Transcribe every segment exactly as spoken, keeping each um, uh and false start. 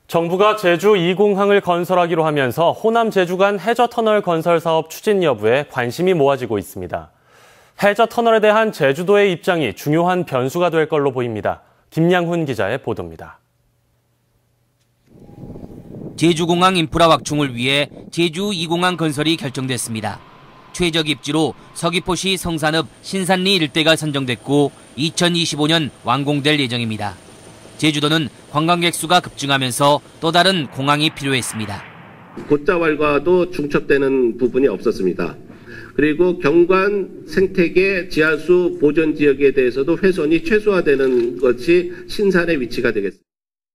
정부가 제주 이 공항을 건설하기로 하면서 호남 제주 간 해저터널 건설 사업 추진 여부에 관심이 모아지고 있습니다. 해저터널에 대한 제주도의 입장이 중요한 변수가 될 걸로 보입니다. 김양훈 기자의 보도입니다. 제주공항 인프라 확충을 위해 제주 이 공항 건설이 결정됐습니다. 최적 입지로 서귀포시 성산읍 신산리 일대가 선정됐고 이천이십오 년 완공될 예정입니다. 제주도는 관광객 수가 급증하면서 또 다른 공항이 필요했습니다. 곶자왈과도 중첩되는 부분이 없었습니다. 그리고 경관 생태계 지하수 보전 지역에 대해서도 훼손이 최소화되는 것이 신산의 위치가 되겠습니다.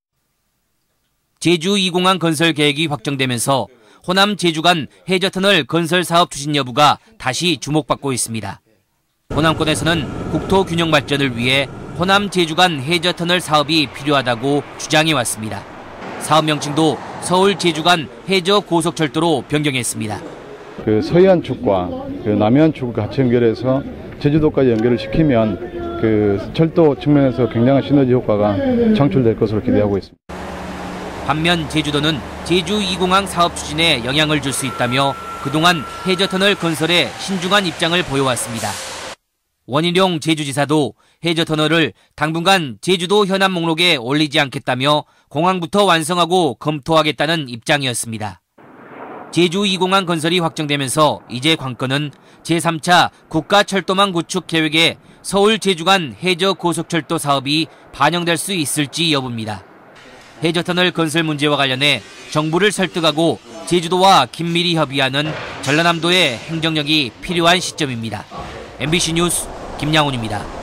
제주 이 공항 건설 계획이 확정되면서 호남 제주 간 해저터널 건설 사업 추진 여부가 다시 주목받고 있습니다. 호남권에서는 국토 균형 발전을 위해 호남 제주 간 해저터널 사업이 필요하다고 주장해 왔습니다. 사업 명칭도 서울 제주 간 해저 고속철도로 변경했습니다. 그 서해안 축과 그 남해안 축을 같이 연결해서 제주도까지 연결을 시키면 그 철도 측면에서 굉장한 시너지 효과가 창출될 것으로 기대하고 있습니다. 반면 제주도는 제주 이 공항 사업 추진에 영향을 줄 수 있다며 그동안 해저터널 건설에 신중한 입장을 보여왔습니다. 원희룡 제주지사도 해저터널을 당분간 제주도 현안 목록에 올리지 않겠다며 공항부터 완성하고 검토하겠다는 입장이었습니다. 제주 이 공항 건설이 확정되면서 이제 관건은 제삼 차 국가철도망 구축 계획에 서울 제주 간 해저 고속철도 사업이 반영될 수 있을지 여부입니다. 해저터널 건설 문제와 관련해 정부를 설득하고 제주도와 긴밀히 협의하는 전라남도의 행정력이 필요한 시점입니다. 엠비씨 뉴스 김양훈입니다.